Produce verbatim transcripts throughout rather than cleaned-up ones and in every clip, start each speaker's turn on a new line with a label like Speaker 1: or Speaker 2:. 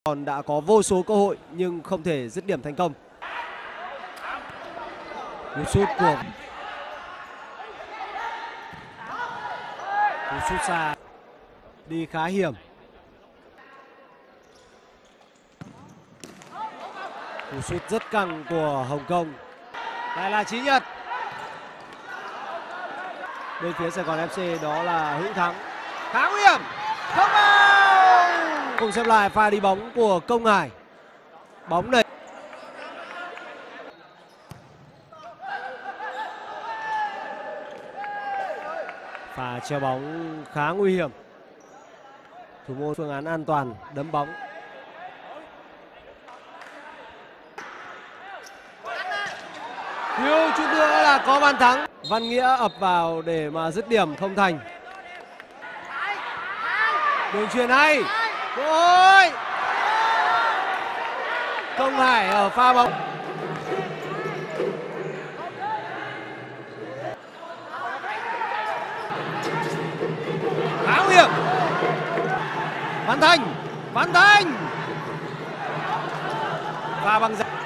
Speaker 1: Còn đã có vô số cơ hội nhưng không thể dứt điểm thành công. Cú sút của cú sút xa đi khá hiểm. Cú sút rất căng của Hồng Kông. Đây là Chí Nhật. Bên phía Sài Gòn ép xê đó là Hữu Thắng. Khá nguy hiểm. Không vào. Cùng xem lại pha đi bóng của Công Hải. Bóng này pha treo bóng khá nguy hiểm. Thủ môn phương án an toàn đấm bóng. Thiếu chút nữa là có bàn thắng. Văn Nghĩa ập vào để mà dứt điểm không thành. Đường chuyền hay. Ôi! Công Hải ở pha bóng. Khá nguy hiểm. Văn Thành, Văn Thành. Pha bằng ra.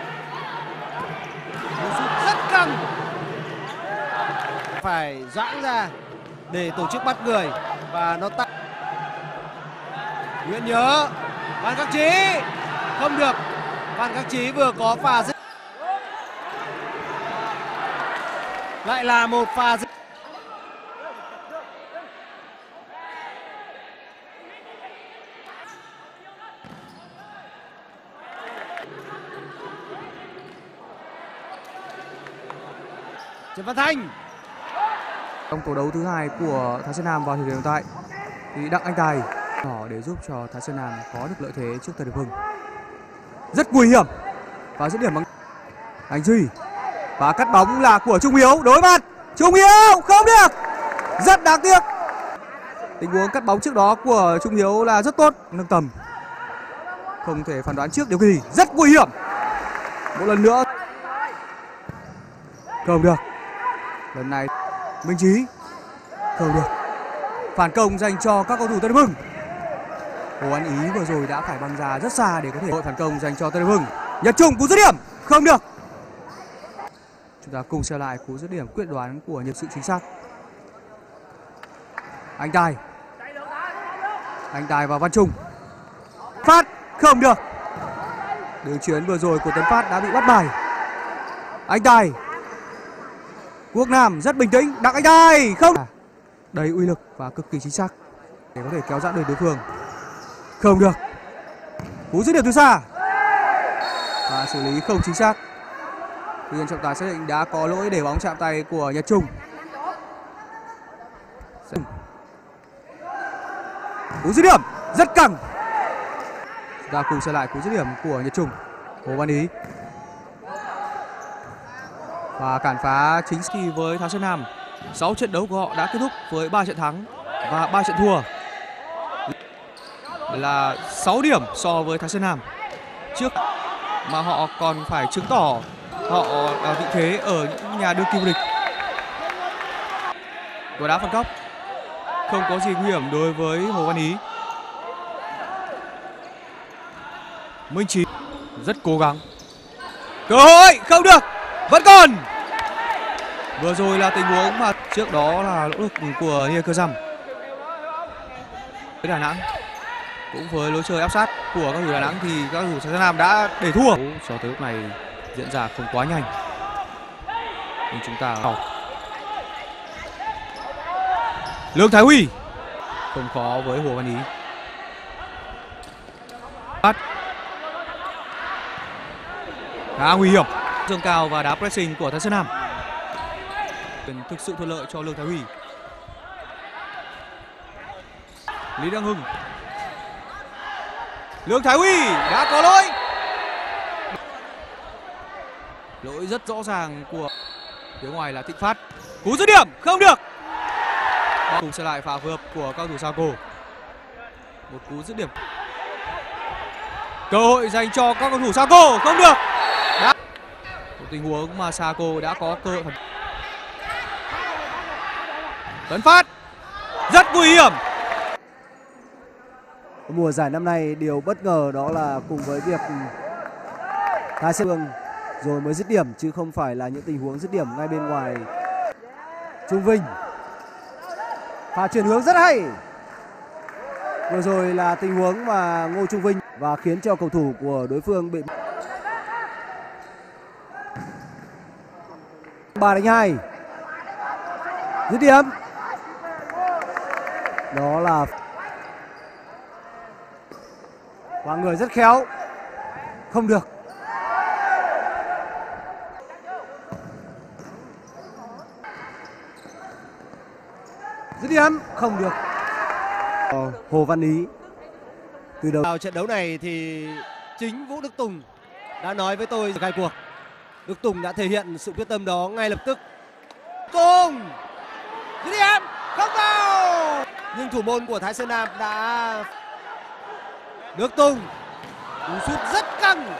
Speaker 1: Rất căng. Phải giãn ra để tổ chức bắt người và nó tắt. Nguyễn Nhớ, Phan Khắc Chí không được. Phan Khắc Chí vừa có pha dứt. Lại là một pha dứt. Trần Văn Thanh.
Speaker 2: Trong tổ đấu thứ hai của Thái Sơn Nam vào thời điểm hiện tại thì Đặng Anh Tài đỏ để giúp cho Thái Sơn Nam có được lợi thế trước Tân Hiệp Hưng. Rất nguy hiểm và dứt điểm bằng Anh Duy và cắt bóng là của Trung Hiếu, đối mặt Trung Hiếu không được, rất đáng tiếc. Tình huống cắt bóng trước đó của Trung Hiếu là rất tốt, nâng tầm không thể phán đoán trước điều gì, rất nguy hiểm. Một lần nữa không được, lần này Minh Chí không được, phản công dành cho các cầu thủ Tân Hiệp Hưng. Hồ An Ý vừa rồi đã phải băng ra rất xa để có thể đội phản công dành cho Tân Hiệp Hưng. Nhật Trung cú dứt điểm không được. Chúng ta cùng xem lại cú dứt điểm quyết đoán của Nhật sự chính xác. Anh Tài, Anh Tài và Văn Trung. Phát không được. Đường chuyền vừa rồi của Tấn Phát đã bị bắt bài. Anh Tài, Quốc Nam rất bình tĩnh. Đặng Anh Tài không. Đầy uy lực và cực kỳ chính xác để có thể kéo giãn được đối phương. Không được. Cú dứt điểm từ xa và xử lý không chính xác. Tuy nhiên trọng tài xác định đã có lỗi để bóng chạm tay của Nhật Trung. Cú dứt điểm rất căng. Chúng ta cùng xem lại cú dứt điểm của Nhật Trung. Hồ Văn Ý và cản phá chính kỳ với Thái Sơn Nam. sáu trận đấu của họ đã kết thúc với ba trận thắng và ba trận thua, là sáu điểm so với Thái Sơn Nam trước, mà họ còn phải chứng tỏ họ là vị thế ở những nhà đương kim vô địch. Quả đá phạt góc không có gì nguy hiểm đối với Hồ Văn Ý. Minh Chí rất cố gắng, cơ hội không được, vẫn còn. Vừa rồi là tình huống mà trước đó là nỗ lực của Nia Cơ Dăm với Đà Nẵng, cũng với lối chơi áp sát của các thủ Đà Nẵng thì các thủ Thái Sơn Nam đã để thua. Cho tới lúc này diễn ra không quá nhanh, nhưng chúng ta Lương Thái Huy không khó với Hồ Văn Ý. Bắt khá nguy hiểm, dâng cao và đá pressing của Thái Sơn Nam thực sự thuận lợi cho Lương Thái Huy. Lý Đăng Hưng, Lương Thái Huy đã có lỗi, lỗi rất rõ ràng của phía ngoài là Thịnh Phát. Cú dứt điểm không được. Cùng xem lại pha phối hợp của các thủ Saco. Một cú dứt điểm, cơ hội dành cho các cầu thủ Saco không được. Đã một tình huống mà Saco đã có cơ hội. Tấn Phát rất nguy hiểm.
Speaker 1: Mùa giải năm nay điều bất ngờ đó là cùng với việc Thái Sơn rồi mới dứt điểm chứ không phải là những tình huống dứt điểm ngay bên ngoài. Trung Vinh, pha chuyển hướng rất hay. Vừa rồi là tình huống mà Ngô Trung Vinh và khiến cho cầu thủ của đối phương bị ba đánh hai. Dứt điểm. Đó là qua người rất khéo. Không được. Dứt điểm không được. Hồ Văn Ý từ đầu vào trận đấu này thì chính Vũ Đức Tùng đã nói với tôi khai cuộc. Đức Tùng đã thể hiện sự quyết tâm đó ngay lập tức. Tùng dứt điểm không vào, nhưng thủ môn của Thái Sơn Nam đã. Đức Tùng cú sút rất căng,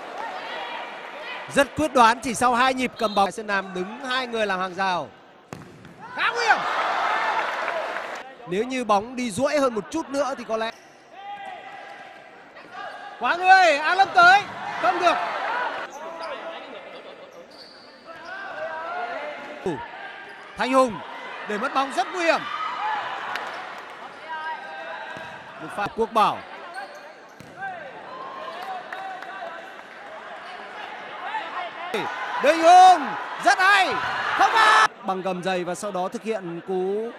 Speaker 1: rất quyết đoán, chỉ sau hai nhịp cầm bóng Thái Sơn Nam đứng hai người làm hàng rào. Khá nguy hiểm. Nếu như bóng đi duỗi hơn một chút nữa thì có lẽ. Quá người, An Lâm tới, không được. Thanh Hùng để mất bóng rất nguy hiểm. Một pha Quốc Bảo. Đình Hùng rất hay, không vào. Bằng gầm giày và sau đó thực hiện cú.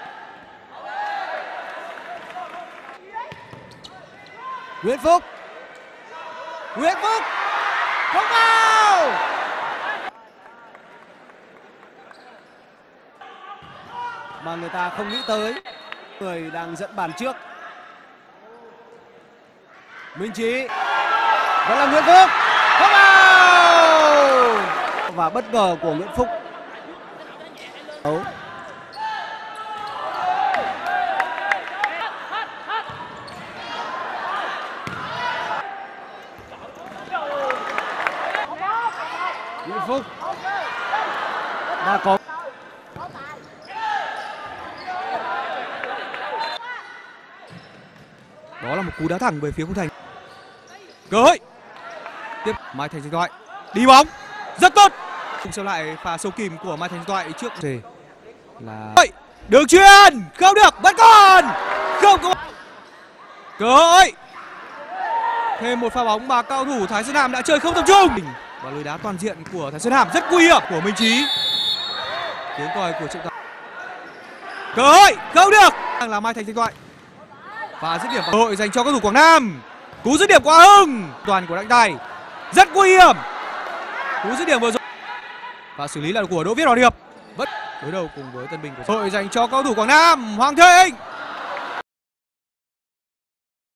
Speaker 1: Nguyễn Phúc, Nguyễn Phúc không vào. Mà người ta không nghĩ tới, người đang dẫn bàn trước. Minh Trí vẫn là Nguyễn Phúc không vào. Và bất ngờ của Nguyễn Phúc. Đấu. Nguyễn Phúc đã có.
Speaker 2: Đó là một cú đá thẳng về phía khung thành. Cơ hội. Tiếp Mai Thành Danh Thoại. Đi bóng rất tốt. Cùng xem lại pha sâu kìm của Mai Thành Danh Thoại trước về là đường chuyền không được, vẫn còn không có cơ hội. Thêm một pha bóng mà cao thủ Thái Sơn Nam đã chơi không tập trung và lối đá toàn diện của Thái Sơn Nam rất nguy hiểm của Minh Trí. Tiếng còi của trọng tài. Cơ hội không được, đang là Mai Thành Danh Thoại và dứt điểm cơ hội dành cho các thủ Quảng Nam. Cú dứt điểm quá hưng toàn của Đặng Tài rất nguy hiểm. Cú dứt điểm vừa rồi và xử lý là của Đỗ Viết Hòa Điệp. Vẫn đối đầu cùng với Tân Bình của hội dành cho cầu thủ Quảng Nam. Hoàng Thịnh